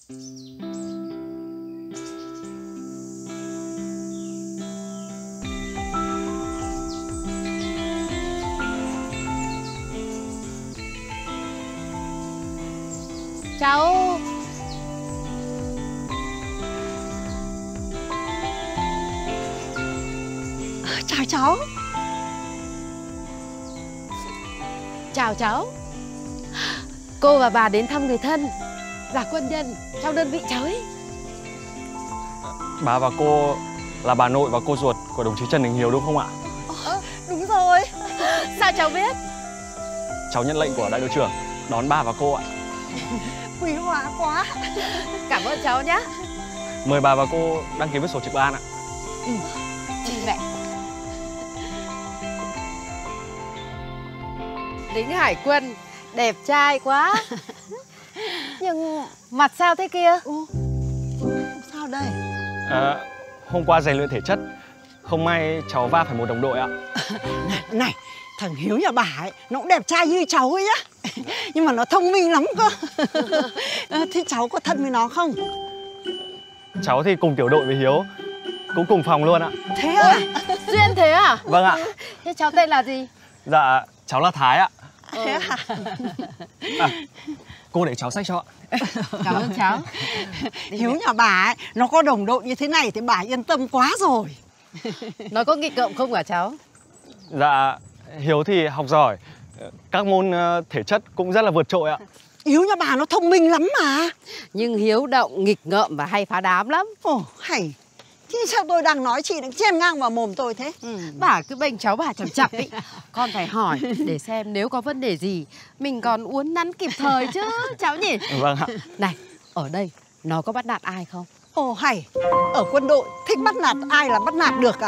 Cháu chào cháu. chào cháu. Cô và bà đến thăm người thân là quân nhân trong đơn vị cháu ấy. Bà và cô là bà nội và cô ruột của đồng chí Trần Đình Hiếu đúng không ạ? Đúng rồi. Sao cháu biết? Cháu nhận lệnh của đại đội trưởng đón bà và cô ạ. Quý hóa quá. Cảm ơn cháu nhé. Mời bà và cô đăng ký với sổ trực ban ạ. Chị mẹ. Lính hải quân đẹp trai quá. Nhưng mặt sao thế kia? Sao đây? Hôm qua rèn luyện thể chất, không may cháu va phải một đồng đội ạ. Này, thằng Hiếu nhà bà ấy, nó cũng đẹp trai như cháu ấy nhá. Nhưng mà nó thông minh lắm cơ. Thế cháu có thân với nó không? Cháu thì cùng tiểu đội với Hiếu, cũng cùng phòng luôn ạ. Thế à? Duyên thế à? Vâng ạ. Thế cháu tên là gì? Dạ, cháu là Thái ạ. Thế à? Cô để cháu xách cho ạ. Cảm ơn cháu. Hiếu nhà bà ấy, nó có đồng đội như thế này thì bà yên tâm quá rồi. Nó có nghịch ngợm không hả cháu? Dạ, Hiếu thì học giỏi, các môn thể chất cũng rất là vượt trội ạ. Hiếu nhà bà nó thông minh lắm mà. Nhưng Hiếu động, nghịch ngợm và hay phá đám lắm. Ồ, hay. Thế sao tôi đang nói chị đang chen ngang vào mồm tôi thế? Bà cứ bênh cháu bà chằm chặp ý. Con phải hỏi để xem nếu có vấn đề gì mình còn uốn nắn kịp thời chứ cháu nhỉ? Vâng ạ. Này, ở đây nó có bắt nạt ai không? Ồ hay. Ở quân đội thích bắt nạt ai là bắt nạt được à?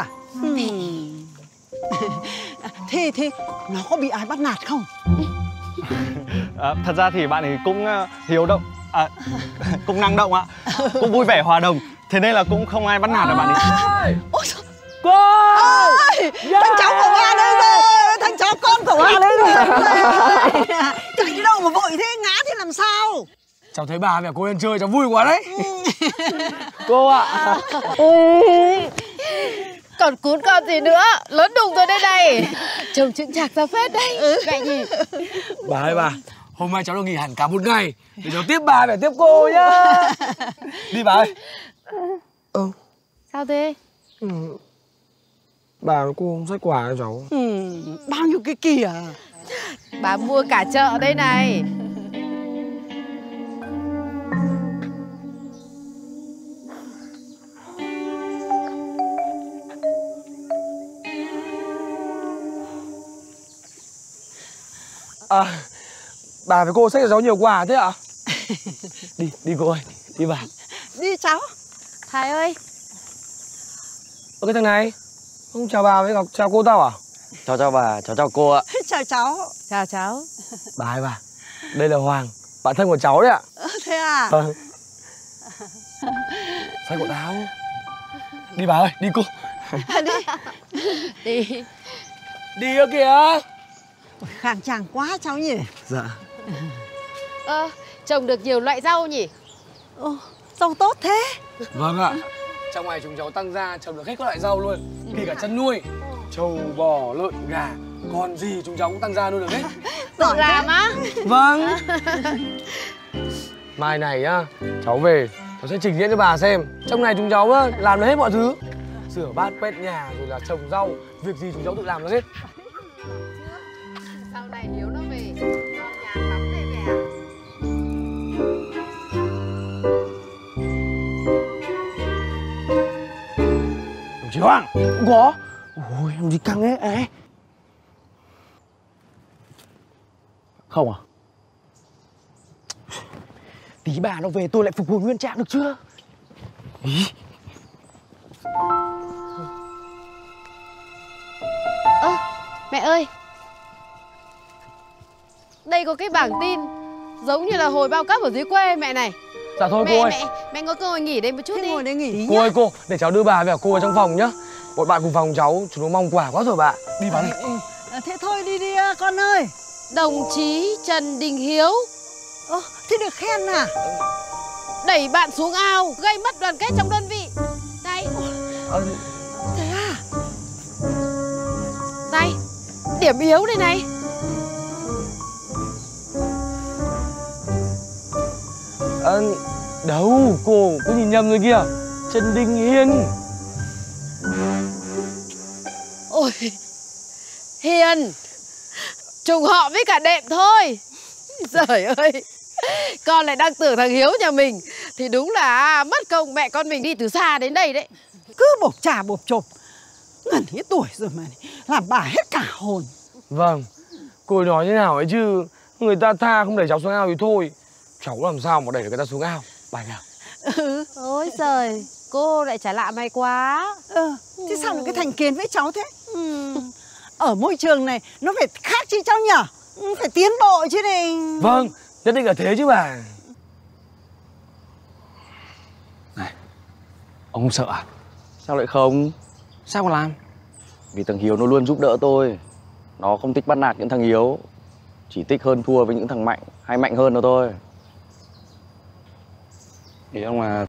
Thì nó có bị ai bắt nạt không? Thật ra thì bạn ấy cũng hiếu động, cũng năng động ạ, cũng vui vẻ hòa đồng. Thế nên là cũng không ai bắt nạt được bạn ấy. Ôi trời. Cô ơi, thằng cháu của bà đây rồi, thằng cháu con của bà đây rồi. Chạy đi đâu mà vội thế, ngã thì làm sao? Cháu thấy bà với cô lên chơi cháu vui quá đấy. Cô ạ. Còn cún con gì nữa, lớn đùng rồi đây này. Trông chững chạc ra phết đấy. Vậy nhỉ? Bà ơi bà, hôm nay cháu được nghỉ hẳn cả một ngày để cháu tiếp bà phải tiếp cô nhá. Đi bà ơi. Sao thế? Bà cô không xách quà cho cháu. Bao nhiêu cái kìa. Bà mua cả chợ đây này. Bà với cô xách cho cháu nhiều quà thế ạ? Đi cô ơi, đi bà. Đi cháu. Thái ơi. Cái thằng này không chào bà với Ngọc, chào cô tao à? Chào bà, chào cô ạ. Chào cháu. Chào cháu. Bà ơi bà, đây là Hoàng, bạn thân của cháu đấy ạ. Thế à? Xách của tao. Đi bà ơi, đi cô. Đi. Đi ơ kìa. Khang trang quá cháu nhỉ. Dạ. Trồng được nhiều loại rau nhỉ? Rau tốt thế. Vâng ạ. Trong ngày chúng cháu tăng ra trồng được hết các loại rau luôn, kể cả chăn nuôi, trâu, bò, lợn, gà, còn gì chúng cháu cũng tăng ra nuôi được hết. Tự làm á? Vâng. Mai này á, cháu về, cháu sẽ trình diễn cho bà xem. Trong này chúng cháu á, làm được hết mọi thứ. Rửa bát, quét nhà, rồi là trồng rau, việc gì chúng cháu tự làm được hết. Sau này Hiếu nó về, con nhà lắm đây mẹ ạ. Đồng chí Hoàng, cũng có. Ôi, làm gì căng thế? Không à? Tí bà nó về tôi lại phục hồi nguyên trạng được chưa? Ý. Mẹ ơi, đây có cái bảng tin giống như là hồi bao cấp ở dưới quê mẹ này. Dạ thôi cô ơi. Mẹ có cơ hội nghỉ đây một chút đi. Ngồi đây nghỉ tí Cô ơi cô, để cháu đưa bà với cả cô ở trong phòng nhá. Bọn bạn cùng phòng cháu, chúng nó mong quà quá rồi bà. Đi bà đi. Thế thôi đi con ơi. Đồng chí Trần Đình Hiếu. Thế được khen à? đẩy bạn xuống ao, gây mất đoàn kết trong đơn vị. Này. Thế à? Này, điểm yếu đây này. Đâu, cô nhìn nhầm rồi kìa. Trần Đình Hiên. Ôi, Hiền, trùng họ với cả Đệm thôi. Trời ơi, con lại đang tưởng thằng Hiếu nhà mình thì đúng là mất công mẹ con mình đi từ xa đến đây đấy. Cứ bộp trà bộp chộp. Gần hết tuổi rồi mà làm bà hết cả hồn. Vâng, cô nói thế nào ấy chứ, người ta tha không đẩy cháu xuống ao thì thôi, cháu làm sao mà đẩy được người ta xuống ao, bà nhỉ? Ôi giời, cô lại trả lạ mày quá. Thế sao lại cái thành kiến với cháu thế? Ở môi trường này nó phải khác chứ cháu nhở? Phải tiến bộ chứ này. Vâng, nhất định là thế chứ bà. Này, ông không sợ à? Sao lại không? Sao mà làm? Vì thằng Hiếu nó luôn giúp đỡ tôi. Nó không thích bắt nạt những thằng yếu, chỉ thích hơn thua với những thằng mạnh hay mạnh hơn nó thôi. Thì ông là